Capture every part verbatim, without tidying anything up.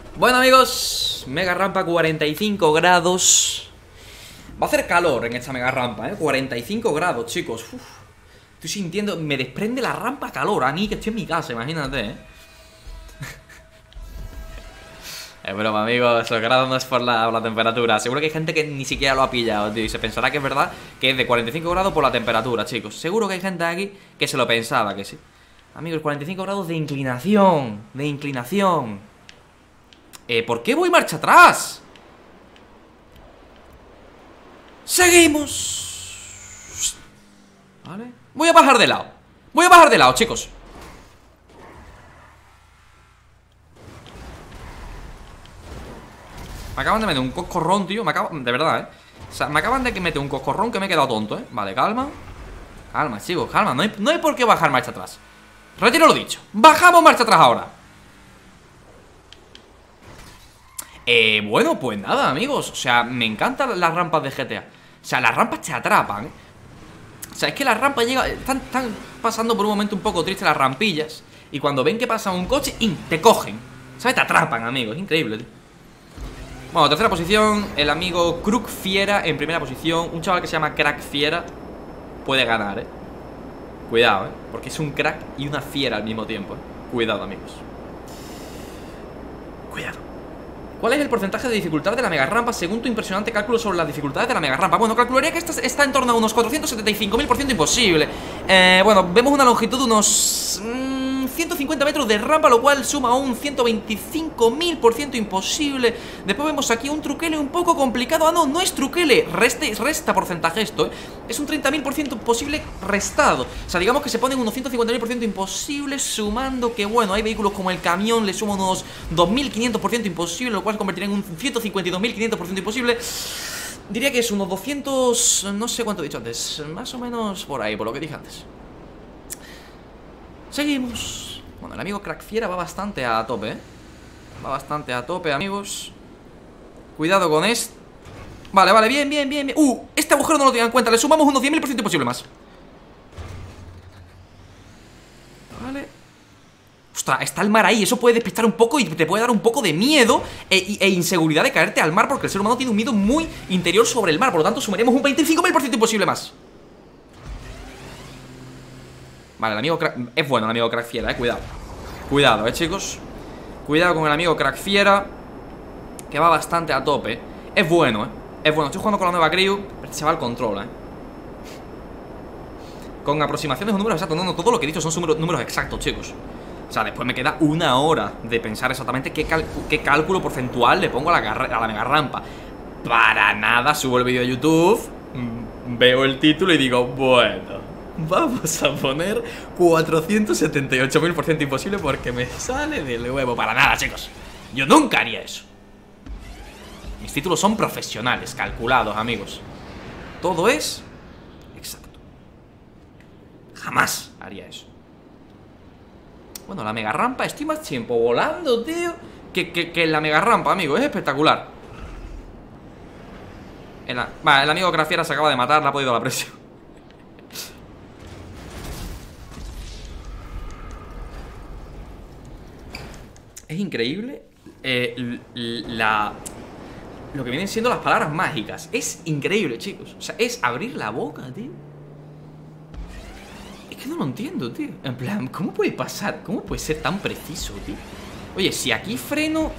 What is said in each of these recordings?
Bueno, amigos, mega rampa cuarenta y cinco grados. Va a hacer calor en esta mega rampa, ¿eh? cuarenta y cinco grados, chicos. Uf. Estoy sintiendo, me desprende la rampa calor a mí que estoy en mi casa, imagínate, ¿eh? Es broma, amigos, los grados no es por la, la temperatura. Seguro que hay gente que ni siquiera lo ha pillado, tío, y se pensará que es verdad que es de cuarenta y cinco grados por la temperatura, chicos. Seguro que hay gente aquí que se lo pensaba, que sí. Amigos, cuarenta y cinco grados de inclinación. De inclinación. Eh, ¿por qué voy marcha atrás? Seguimos. Vale. Voy a bajar de lado. Voy a bajar de lado, chicos. Me acaban de meter un coscorrón, tío. Me acaban, de verdad, eh. O sea, me acaban de meter un coscorrón que me he quedado tonto, eh. Vale, calma. Calma, chicos, calma. No hay, no hay por qué bajar marcha atrás. Retiro lo dicho. Bajamos marcha atrás ahora. Eh, bueno, pues nada, amigos. O sea, me encantan las rampas de G T A. O sea, las rampas te atrapan, ¿eh? O sea, es que las rampas llegan... Están, están pasando por un momento un poco triste las rampillas. Y cuando ven que pasa un coche, ¡in! Te cogen. ¿Sabes? Te atrapan, amigos. Es increíble, tío. Bueno, tercera posición. El amigo Kruk Fiera en primera posición. Un chaval que se llama Crack Fiera puede ganar, ¿eh? Cuidado, ¿eh? Porque es un crack y una fiera al mismo tiempo, ¿eh? Cuidado, amigos. Cuidado. ¿Cuál es el porcentaje de dificultad de la mega rampa según tu impresionante cálculo sobre las dificultades de la mega rampa? Bueno, calcularía que esta está en torno a unos cuatrocientos setenta y cinco mil por ciento imposible. eh, Bueno, vemos una longitud de unos mmm, ciento cincuenta metros de rampa, lo cual suma a un ciento veinticinco mil por ciento imposible. Después vemos aquí un truquele un poco complicado. Ah, no, no es truquele, reste, resta porcentaje esto, ¿eh? Es un treinta mil por ciento posible restado. O sea, digamos que se ponen unos ciento cincuenta mil por ciento imposible, sumando que, bueno, hay vehículos como el camión, le suma unos dos mil quinientos por ciento imposible, lo cual se convertiría en un ciento cincuenta y dos mil quinientos por ciento imposible. Diría que es unos doscientos... No sé cuánto he dicho antes. Más o menos por ahí, por lo que dije antes. Seguimos. Bueno, el amigo Crack Fiera va bastante a tope, ¿eh? Va bastante a tope, amigos. Cuidado con esto. Vale, vale, bien, bien, bien, bien. Uh, este agujero no lo tengan en cuenta. Le sumamos unos diez mil por ciento imposible más. Vale. Ostras, está el mar ahí. Eso puede despistar un poco y te puede dar un poco de miedo e, e inseguridad de caerte al mar, porque el ser humano tiene un miedo muy interior sobre el mar. Por lo tanto, sumaremos un veinticinco mil por ciento imposible más. Vale, el amigo crack... Es bueno el amigo Crack Fiera, eh, cuidado. Cuidado, eh, chicos. Cuidado con el amigo Crack Fiera, que va bastante a tope. Es bueno, eh Es bueno, estoy jugando con la nueva crew. Se va al control, eh con aproximaciones o números exactos. No, no, todo lo que he dicho son números, números exactos, chicos. O sea, después me queda una hora de pensar exactamente qué, cal qué cálculo porcentual le pongo a la, a la mega rampa. Para nada subo el vídeo a YouTube, veo el título y digo, bueno, vamos a poner cuatrocientos setenta y ocho mil por ciento imposible porque me sale del huevo. Para nada, chicos. Yo nunca haría eso. Mis títulos son profesionales, calculados, amigos. Todo es exacto. Jamás haría eso. Bueno, la mega rampa, estoy más tiempo volando, tío, Que, que, que en la mega rampa, amigo. Es espectacular. En la... Vale, el amigo Crack Fiera se acaba de matar. Le ha podido la presión. Es increíble eh, la... Lo que vienen siendo las palabras mágicas. Es increíble, chicos. O sea, es abrir la boca, tío. Es que no lo entiendo, tío. En plan, ¿cómo puede pasar? ¿Cómo puede ser tan preciso, tío? Oye, si aquí freno...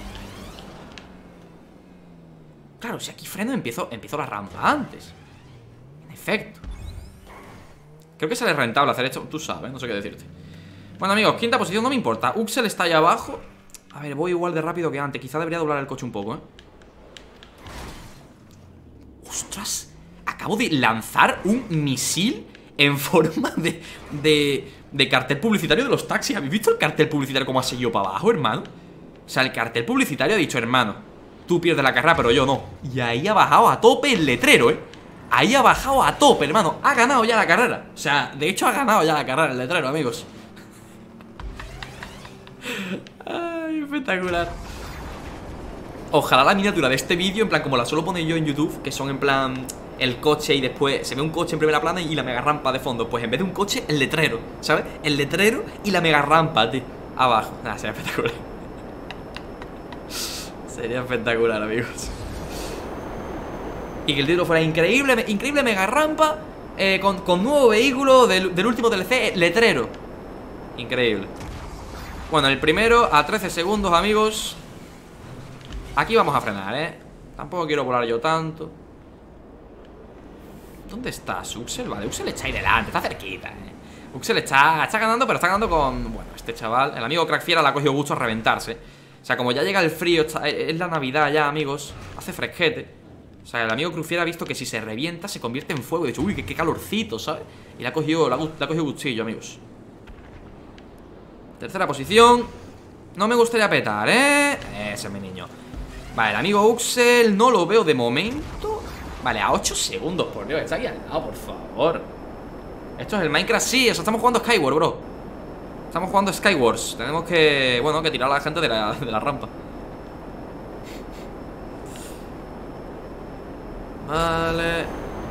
Claro, si aquí freno empiezo, empiezo la rampa antes. En efecto. Creo que sale rentable hacer esto. Tú sabes, no sé qué decirte. Bueno, amigos, quinta posición no me importa. Uxel está allá abajo. A ver, voy igual de rápido que antes. Quizá debería doblar el coche un poco, ¿eh? ¡Ostras! Acabo de lanzar un misil en forma de, de, de cartel publicitario de los taxis. ¿Habéis visto el cartel publicitario cómo ha seguido para abajo, hermano? O sea, el cartel publicitario ha dicho, hermano, tú pierdes la carrera, pero yo no. Y ahí ha bajado a tope el letrero, ¿eh? Ahí ha bajado a tope, hermano. Ha ganado ya la carrera. O sea, de hecho ha ganado ya la carrera el letrero, amigos. Ay, espectacular. Ojalá la miniatura de este vídeo, en plan como la suelo poner yo en YouTube, que son en plan el coche y después se ve un coche en primera plana y la mega rampa de fondo. Pues en vez de un coche, el letrero, ¿sabes? El letrero y la mega rampa, tío, abajo. Nada, sería espectacular. Sería espectacular, amigos. Y que el título fuera increíble, increíble mega rampa eh, con, con nuevo vehículo del, del último D L C, letrero. Increíble. Bueno, el primero a trece segundos, amigos. Aquí vamos a frenar, ¿eh? Tampoco quiero volar yo tanto. ¿Dónde está Uxel? Vale, Uxel está ahí delante, está cerquita, ¿eh? Uxel está, está ganando, pero está ganando con... Bueno, este chaval, el amigo Crack Fiera le ha cogido gusto a reventarse. O sea, como ya llega el frío, está, es la Navidad ya, amigos. Hace fresquete. O sea, el amigo Crack Fiera ha visto que si se revienta se convierte en fuego. Y dicho, uy, qué, qué calorcito, ¿sabes? Y le ha cogido, le ha, le ha cogido gustillo, amigos. Tercera posición. No me gustaría petar, ¿eh? Ese es mi niño. Vale, el amigo Uxel no lo veo de momento. Vale, a ocho segundos, por Dios. Está aquí al lado, por favor. Esto es el Minecraft, sí, o sea, estamos jugando Skyward, bro. Estamos jugando Skywars. Tenemos que, bueno, que tirar a la gente de la, de la rampa. Vale.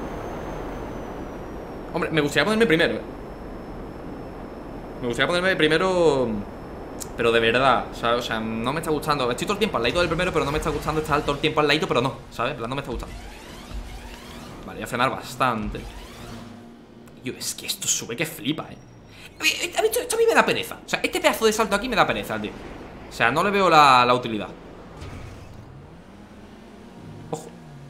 Hombre, me gustaría ponerme primero, ¿eh? Me gustaría ponerme primero, pero de verdad, ¿sabes? O sea, no me está gustando. Estoy todo el tiempo al lado del primero, pero no me está gustando estar todo el tiempo al lado, pero no, ¿sabes? No me está gustando. Vale, voy a frenar bastante. Yo, es que esto sube que flipa, ¿eh? Esto a mí me da pereza. O sea, este pedazo de salto aquí me da pereza, tío. O sea, no le veo la, la utilidad. Ojo.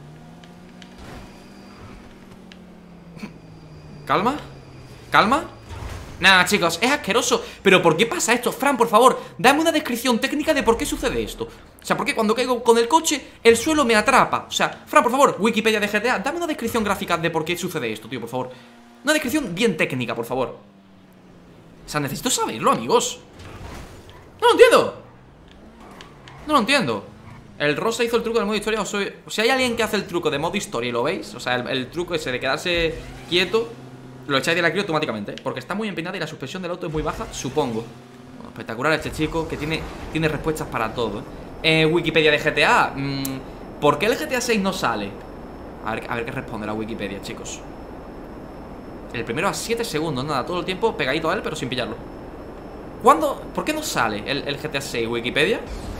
Calma. Calma. Nada, chicos, es asqueroso. Pero ¿por qué pasa esto? Fran, por favor, dame una descripción técnica de por qué sucede esto. O sea, ¿por qué cuando caigo con el coche el suelo me atrapa? O sea, Fran, por favor, Wikipedia de G T A, dame una descripción gráfica de por qué sucede esto, tío, por favor. Una descripción bien técnica, por favor. O sea, necesito saberlo, amigos. No lo entiendo. No lo entiendo. El Rosa hizo el truco del modo historia. O soy... Si hay alguien que hace el truco de modo historia y lo veis, o sea, el, el truco ese de quedarse quieto, lo echáis de la cría automáticamente, ¿eh? Porque está muy empinada y la suspensión del auto es muy baja, supongo. Bueno, espectacular este chico, que tiene, tiene respuestas para todo, ¿eh? Eh, Wikipedia de G T A. mmm, ¿Por qué el G T A seis no sale? A ver, a ver qué responde la Wikipedia, chicos. El primero a siete segundos, nada, todo el tiempo pegadito a él, pero sin pillarlo. ¿Cuándo? ¿Por qué no sale el, el G T A seis, Wikipedia?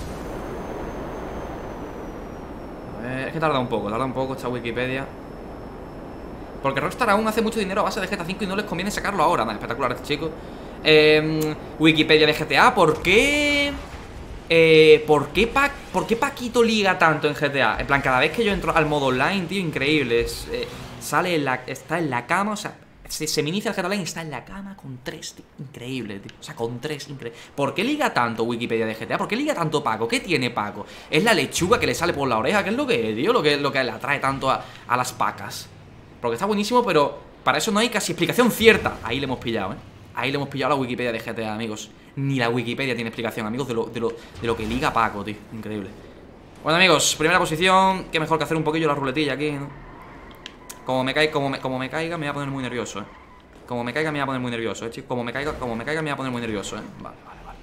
A ver, es que tarda un poco, tarda un poco esta Wikipedia. Porque Rockstar aún hace mucho dinero a base de G T A cinco y no les conviene sacarlo ahora. Nada, espectacular este chico. eh, Wikipedia de G T A, ¿por qué? Eh, ¿por qué, pa ¿Por qué Paquito liga tanto en G T A? En plan, cada vez que yo entro al modo online, tío, increíble. Es, eh, sale en la, está en la cama, o sea, se, se me inicia el G T A Online y está en la cama con tres, tío, increíble, tío. O sea, con tres, increíble. ¿Por qué liga tanto Wikipedia de G T A? ¿Por qué liga tanto Paco? ¿Qué tiene Paco? ¿Es la lechuga que le sale por la oreja? ¿Qué es lo que es, tío? Lo que, lo que le atrae tanto a, a las pacas. Porque está buenísimo, pero para eso no hay casi explicación cierta. Ahí le hemos pillado, ¿eh? Ahí le hemos pillado a la Wikipedia de G T A, amigos. Ni la Wikipedia tiene explicación, amigos, de lo, de lo, de lo que liga Paco, tío. Increíble. Bueno, amigos, primera posición. Qué mejor que hacer un poquillo la ruletilla aquí, ¿no? Como me, caiga, como, me, como me caiga, me voy a poner muy nervioso, ¿eh? Como me caiga, me voy a poner muy nervioso, ¿eh, chicos? Como me caiga, como me caiga, me voy a poner muy nervioso, ¿eh? Vale, vale, vale.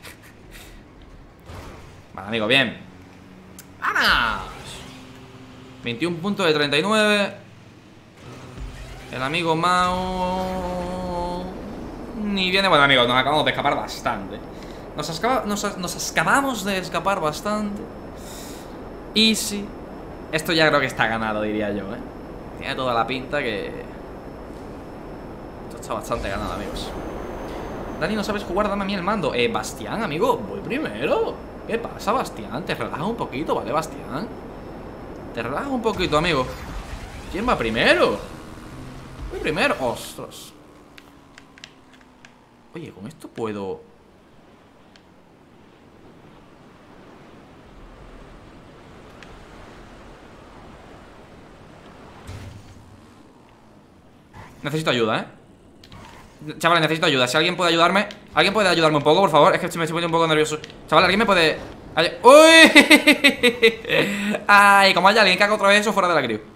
Vale, amigo, bien. ¡Vamos! veintiún puntos de treinta y nueve. El amigo Mao ni viene. Bueno, amigos, nos acabamos de escapar bastante. Nos, escapa, nos, nos acabamos de escapar bastante. Easy. Esto ya creo que está ganado, diría yo, ¿eh? Tiene toda la pinta que... Esto está bastante ganado, amigos. Dani, ¿no sabes jugar? Dame a mí el mando. Eh, Bastián, amigo, voy primero. ¿Qué pasa, Bastián? Te relajas un poquito, ¿vale, Bastián? Te relajas un poquito, amigo. ¿Quién va primero? Voy primero. Ostras. Oye, con esto puedo... Necesito ayuda, ¿eh? Chavales, necesito ayuda. Si alguien puede ayudarme, ¿alguien puede ayudarme un poco, por favor? Es que me estoy poniendo un poco nervioso. Chavales, ¿alguien me puede...? ¡Uy! Ay, como haya alguien que haga otra vez eso, fuera de la crew.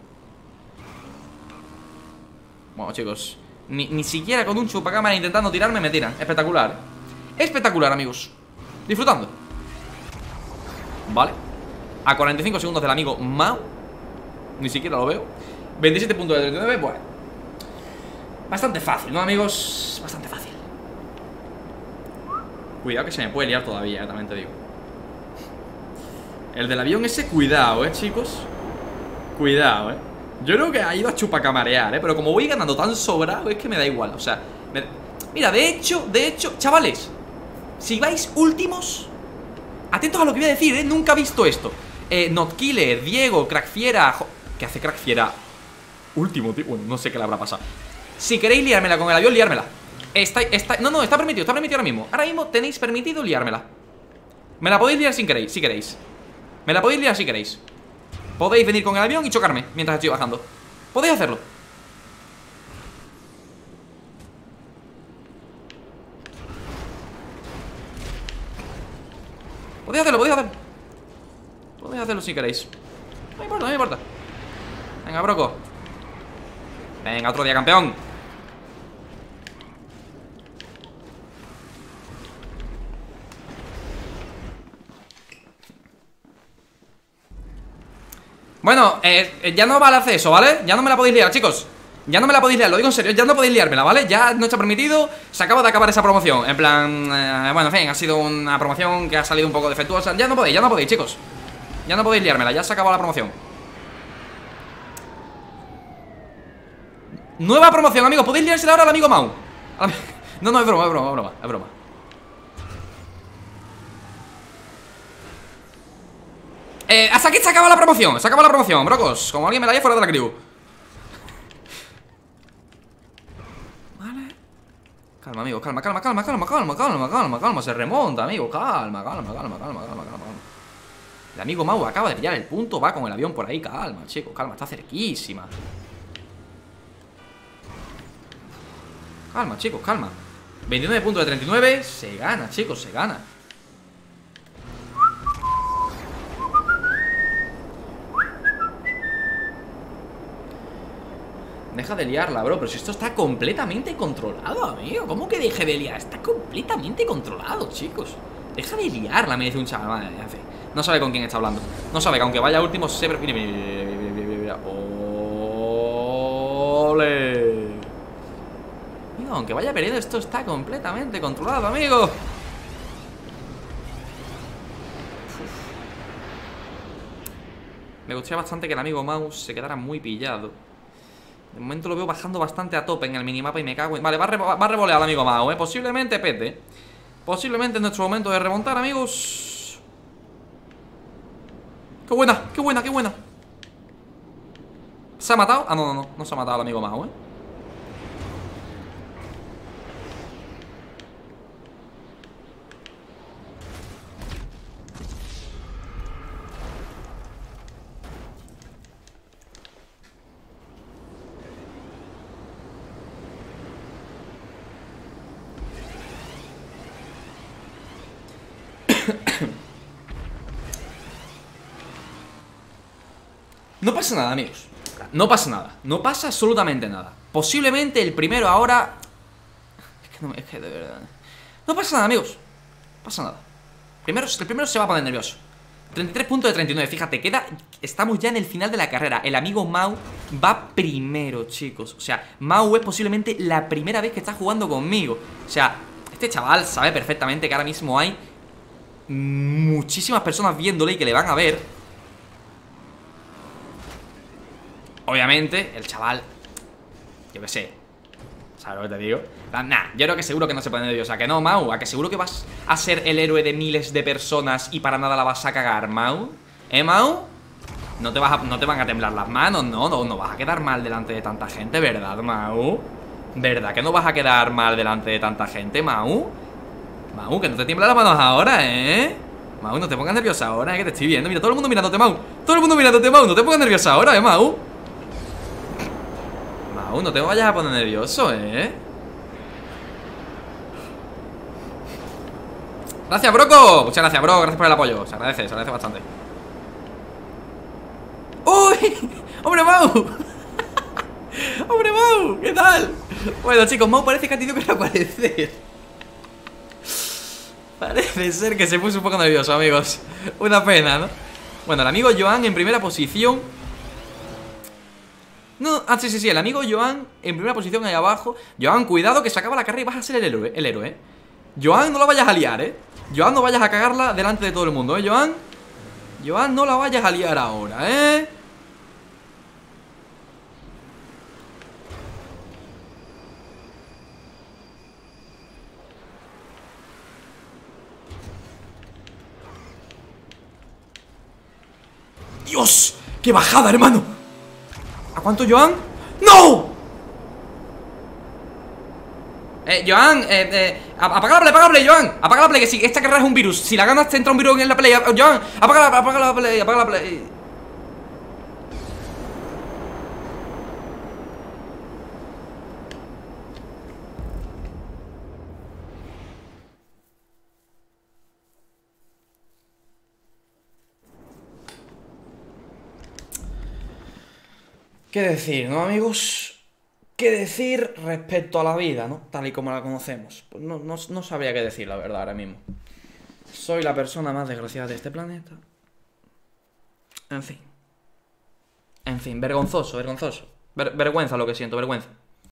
Bueno, chicos, ni, ni siquiera con un chupacámara intentando tirarme me tiran. Espectacular. Espectacular, amigos. Disfrutando. Vale. A cuarenta y cinco segundos del amigo Mao. Ni siquiera lo veo. veintisiete puntos de treinta y nueve, bueno. Bastante fácil, ¿no, amigos? Bastante fácil. Cuidado que se me puede liar todavía, eh, también te digo. El del avión ese, cuidado, eh, chicos. Cuidado, eh. Yo creo que ha ido a chupacamarear, eh. Pero como voy ganando tan sobrado, es que me da igual. O sea, me... mira, de hecho, de hecho, chavales, si vais últimos, atentos a lo que voy a decir, eh. Nunca he visto esto. eh, Notkiller, Diego, Crackfiera. Jo... ¿Qué hace Crackfiera? Último, tío. Bueno, no sé qué le habrá pasado. Si queréis liármela con el avión, liármela. Está, está... No, no, está permitido, está permitido ahora mismo. Ahora mismo tenéis permitido liármela. Me la podéis liar si queréis, si queréis. Me la podéis liar si queréis. Podéis venir con el avión y chocarme mientras estoy bajando. Podéis hacerlo. Podéis hacerlo, podéis hacerlo. Podéis hacerlo si queréis. No me importa, no me importa. Venga, broco. Venga, otro día, campeón. Bueno, eh, ya no vale hacer eso, ¿vale? Ya no me la podéis liar, chicos. Ya no me la podéis liar, lo digo en serio. Ya no podéis liármela, ¿vale? Ya no está permitido. Se acaba de acabar esa promoción. En plan, eh, bueno, en fin, ha sido una promoción que ha salido un poco defectuosa. Ya no podéis, ya no podéis, chicos. Ya no podéis liármela, ya se acabó la promoción. Nueva promoción, amigos. Podéis liársela ahora al amigo Mau. No, no, es broma, es broma, es broma, es broma. Eh, hasta aquí se acaba la promoción. Se acaba la promoción, brocos. Como alguien me la haya fuera de la crew. Vale. Calma, amigo, calma, calma, calma, calma, calma, calma, calma, calma. Se remonta, amigo. Calma, calma, calma, calma, calma, calma. El amigo Mau acaba de pillar el punto. Va con el avión por ahí. Calma, chicos, calma, está cerquísima. Calma, chicos, calma. veintinueve puntos de treinta y nueve. Se gana, chicos, se gana. Deja de liarla, bro. Pero si esto está completamente controlado, amigo. ¿Cómo que deje de liar? Está completamente controlado, chicos. Deja de liarla, me dice un chaval. Vale, en fin. No sabe con quién está hablando. No sabe que aunque vaya último se... Mira, mira, mira, mira, mira, mira. ¡Ole! Amigo, aunque vaya perdiendo, esto está completamente controlado, amigo. Me gustaría bastante que el amigo Mouse se quedara muy pillado. De momento lo veo bajando bastante a tope en el minimapa y me cago en... Vale, va a, re va a revolear el amigo Mao, ¿eh? Posiblemente pete. Posiblemente en nuestro momento de remontar, amigos. ¡Qué buena! ¡Qué buena! ¡Qué buena! ¿Se ha matado? Ah, no, no, no. No se ha matado el amigo Mao, ¿eh? No pasa nada, amigos. No pasa nada. No pasa absolutamente nada. Posiblemente el primero ahora... Es que no me... Es que de verdad... No pasa nada, amigos. No pasa nada. Primero, el primero se va a poner nervioso. treinta y tres puntos de treinta y nueve. Fíjate, queda... Estamos ya en el final de la carrera. El amigo Mau va primero, chicos. O sea, Mau es posiblemente la primera vez que está jugando conmigo. O sea, este chaval sabe perfectamente que ahora mismo hay muchísimas personas viéndole y que le van a ver. Obviamente, el chaval, yo qué sé, ¿sabes lo que te digo? Nah, yo creo que seguro que no se pone nervioso. ¿A que no, Mau? ¿A que seguro que vas a ser el héroe de miles de personas y para nada la vas a cagar, Mau? ¿Eh, Mau? No te, vas a, no te van a temblar las manos, no, no, no vas a quedar mal delante de tanta gente, ¿verdad, Mau? ¿Verdad que no vas a quedar mal delante de tanta gente, Mau? Mau, que no te tiemblan las manos ahora, ¿eh? Mau, no te pongas nerviosa ahora, ¿eh? Que te estoy viendo. Mira, todo el mundo mirándote, Mau. Todo el mundo mirándote, Mau. No te pongas nerviosa ahora, ¿eh, Mau? Mau, no te vayas a poner nervioso, ¿eh? Gracias, Broco. Muchas gracias, bro. Gracias por el apoyo. Se agradece, se agradece bastante. ¡Uy! ¡Hombre, Mau! ¡Hombre, Mau! ¿Qué tal? Bueno, chicos, Mau parece que ha tenido que reaparecer. Parece ser que se puso un poco nervioso, amigos. Una pena, ¿no? Bueno, el amigo Joan en primera posición. No, ah, sí, sí, sí, el amigo Joan en primera posición ahí abajo. Joan, cuidado que se acaba la carrera y vas a ser el héroe, el héroe, ¿eh? Joan, no la vayas a liar, ¿eh? Joan, no vayas a cagarla delante de todo el mundo, ¿eh, Joan? Joan, no la vayas a liar ahora, ¿eh? ¡Dios! ¡Qué bajada, hermano! ¿A cuánto, Joan? ¡No! Eh, Joan, eh, eh apaga la play, apaga la play, Joan. Apaga la play, que si esta carrera es un virus. Si la ganas te entra un virus en la play. Joan, apaga la, apaga la play, apaga la play. ¿Qué decir, no, amigos? ¿Qué decir respecto a la vida, no? Tal y como la conocemos. Pues no, no, no sabría qué decir, la verdad, ahora mismo. Soy la persona más desgraciada de este planeta. En fin. En fin, vergonzoso, vergonzoso. Ver- vergüenza lo que siento, vergüenza.